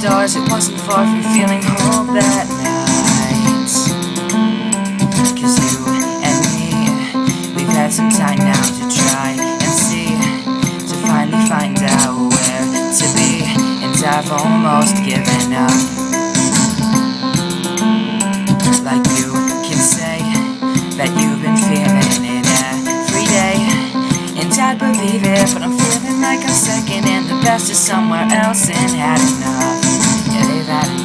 stars, it wasn't far from feeling whole that night. 'Cause you and me, we've had some time now to try and see, to finally find out where to be, and I've almost given up. Like you can say that you've been feeling it every day, and I'd believe it, but I'm feeling like I'm second and the best is somewhere else and had enough. Yeah, they've had enough.